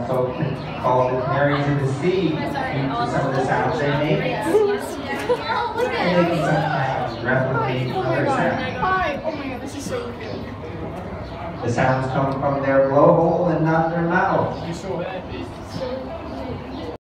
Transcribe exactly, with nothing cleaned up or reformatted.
also called the canaries of the sea due to some of the sounds they make. And they can sometimes replicate other sounds. Oh my god, this is so good. The sounds come from their blowhole and not their mouth.